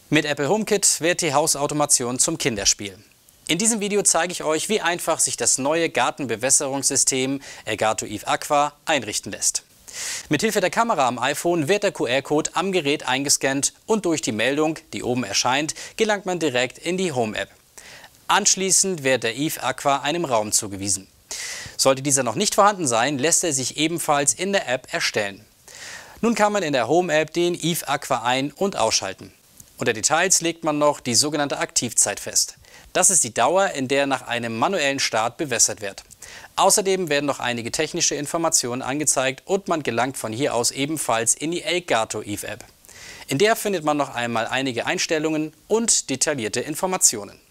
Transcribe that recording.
Mit Apple HomeKit wird die Hausautomation zum Kinderspiel. In diesem Video zeige ich euch, wie einfach sich das neue Gartenbewässerungssystem Elgato Eve Aqua einrichten lässt. Mithilfe der Kamera am iPhone wird der QR-Code am Gerät eingescannt und durch die Meldung, die oben erscheint, gelangt man direkt in die Home-App. Anschließend wird der Eve Aqua einem Raum zugewiesen. Sollte dieser noch nicht vorhanden sein, lässt er sich ebenfalls in der App erstellen. Nun kann man in der Home-App den Eve Aqua ein- und ausschalten. Unter Details legt man noch die sogenannte Aktivzeit fest. Das ist die Dauer, in der nach einem manuellen Start bewässert wird. Außerdem werden noch einige technische Informationen angezeigt und man gelangt von hier aus ebenfalls in die Elgato Eve App. In der findet man noch einmal einige Einstellungen und detaillierte Informationen.